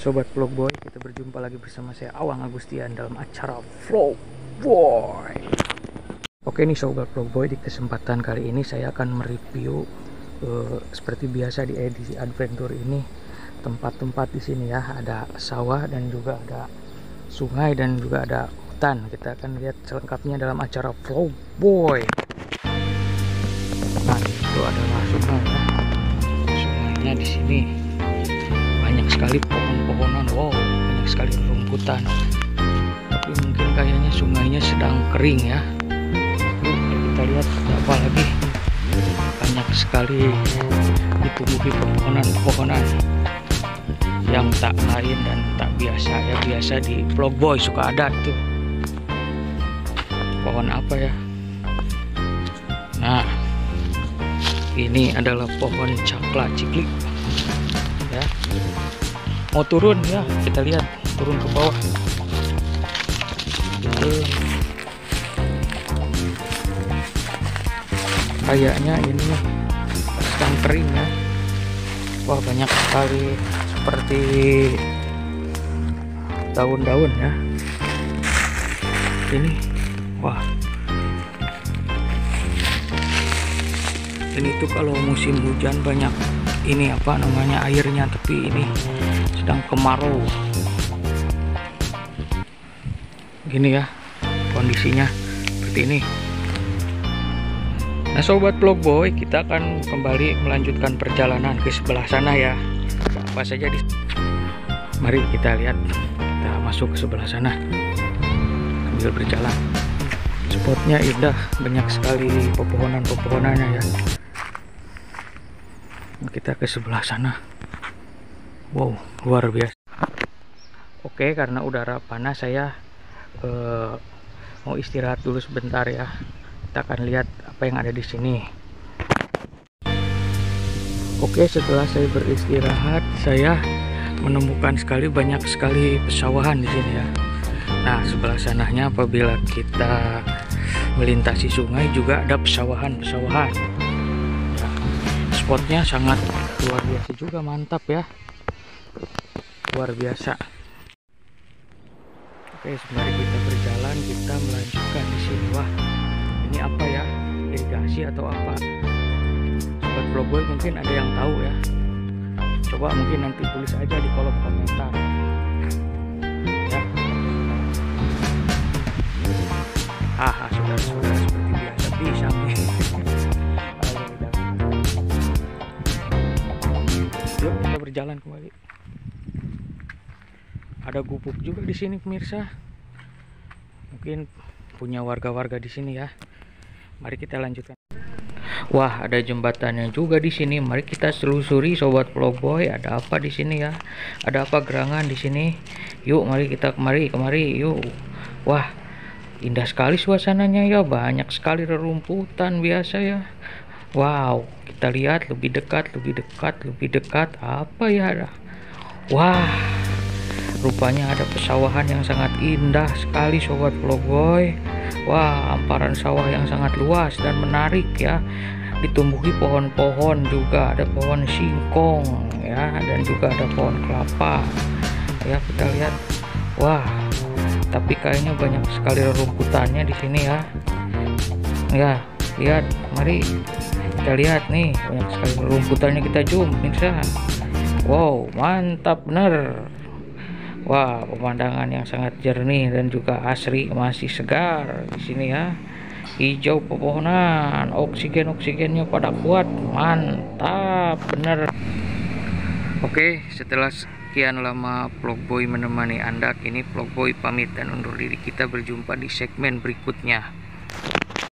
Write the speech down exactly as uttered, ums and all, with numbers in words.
Sobat Vlogboy, kita berjumpa lagi bersama saya Awang Agustian dalam acara Vlogboy. Oke nih Sobat Vlogboy, di kesempatan kali ini saya akan mereview uh, seperti biasa di edisi adventure ini tempat-tempat di sini ya. Ada sawah dan juga ada sungai dan juga ada hutan. Kita akan lihat selengkapnya dalam acara Vlogboy. Nah, itu adalah sungai ya. Sungainya di sini banyak sekali pohon-pohonan, wow, banyak sekali rumputan. Tapi mungkin kayaknya sungainya sedang kering ya. Yuk kita lihat ada apa lagi. Banyak sekali ditumbuhi pepohonan-pepohonan yang tak lain dan tak biasa ya. Biasa di Vlogboy suka ada tuh. Pohon apa ya? Nah, ini adalah pohon cakla ciklik ya. Mau turun ya, kita lihat turun ke bawah. Oke. Kayaknya ini sedang kering ya. Wah, banyak sekali seperti daun-daun ya. Ini, wah. Ini tuh kalau musim hujan banyak ini apa namanya airnya, tapi ini sedang kemarau gini ya kondisinya seperti ini. Nah Sobat Vlogboy, kita akan kembali melanjutkan perjalanan ke sebelah sana ya. Apa saja di mari kita lihat, kita masuk ke sebelah sana sambil berjalan. Spotnya indah, banyak sekali pepohonan-pepohonannya ya. Kita ke sebelah sana. Wow, luar biasa. Oke, karena udara panas saya eh, mau istirahat dulu sebentar ya. Kita akan lihat apa yang ada di sini. Oke, setelah saya beristirahat, saya menemukan sekali banyak sekali pesawahan di sini ya. Nah, sebelah sananya apabila kita melintasi sungai juga ada pesawahan-pesawahan. Spotnya sangat luar biasa juga, mantap ya, luar biasa. Oke, sembari kita berjalan kita melanjutkan di sini. Wah, ini apa ya, irigasi atau apa? Sobat Vlogboy mungkin ada yang tahu ya, coba mungkin nanti tulis aja di kolom komentar ya. Haha, saudara-saudara, seperti biasa bisa nih. Yuk kita berjalan kembali. Ada gubuk juga di sini pemirsa. Mungkin punya warga-warga di sini ya. Mari kita lanjutkan. Wah, ada jembatannya juga di sini. Mari kita selusuri Sobat Vlogboy. Ada apa di sini ya? Ada apa gerangan di sini? Yuk, mari kita kemari, kemari. Yuk. Wah, indah sekali suasananya ya. Banyak sekali rerumputan biasa ya. Wow, kita lihat lebih dekat, lebih dekat, lebih dekat. Apa ya ada? Wah, rupanya ada pesawahan yang sangat indah sekali Sobat Vlogboy. Wah, hamparan sawah yang sangat luas dan menarik ya. Ditumbuhi pohon-pohon juga, ada pohon singkong ya, dan juga ada pohon kelapa. Ya, kita lihat. Wah, tapi kayaknya banyak sekali rerumputannya di sini ya. Ya, lihat, mari kita lihat nih, banyak sekali rumputannya, kita zoom pemirsa. Wow, mantap bener. Wah, pemandangan yang sangat jernih dan juga asri, masih segar di sini ya. Hijau pepohonan, oksigen-oksigennya pada kuat, mantap bener. Oke, setelah sekian lama Vlogboy menemani Anda, kini Vlogboy pamit dan undur diri. Kita berjumpa di segmen berikutnya.